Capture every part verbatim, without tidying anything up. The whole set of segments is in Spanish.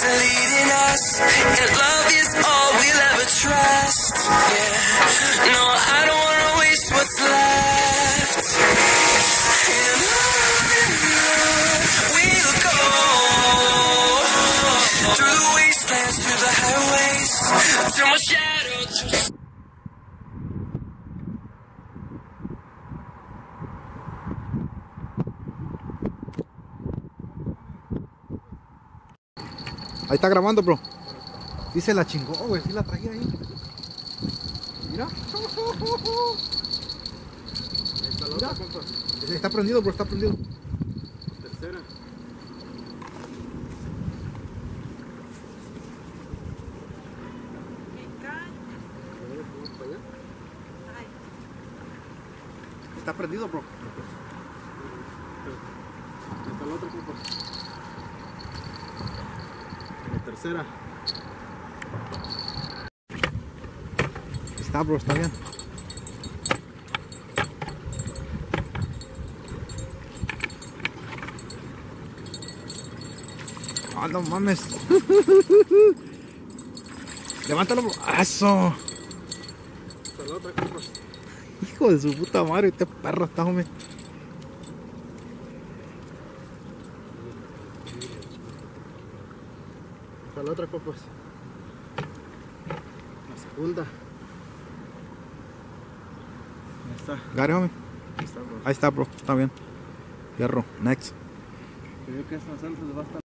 is leading us, and love is all we'll ever trust. Yeah, no, I don't wanna waste what's left. And on we'll go, through the wastelands, through the highways, till my shadow turns. Ahí está grabando, bro. Sí se la chingó, güey. Sí la traía ahí. Mira. Mira. Está prendido, bro. Está prendido. Tercera. Está prendido, bro. Está la otra, compa. La tercera. Está, bro, está bien. Ah, no mames. Levántalo, bro. Eso. Está la otra, compa. Hijo de su puta madre, este perro está, hombre. Está la otra, compas. La segunda. Ahí está. Gary, hombre. Ahí está, bro. Ahí está, bro. Está bien. Hierro. Next. Creo que esta salsa le va a estar.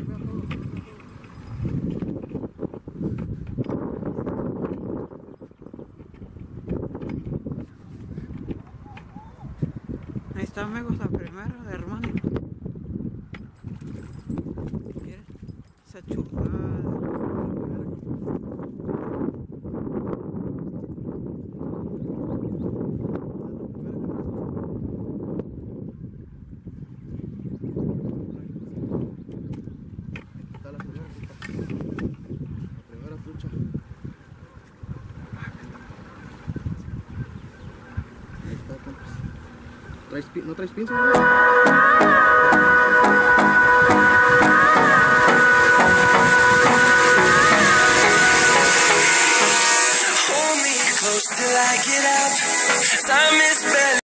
Ahí está, amigos, la primera de hermano. Miren, esa chulada. Está la primera, compa. La primera trucha. Ahí está, compas. ¿Traes pi- ¿No traes pinzas? Hold me close till I get up. Time is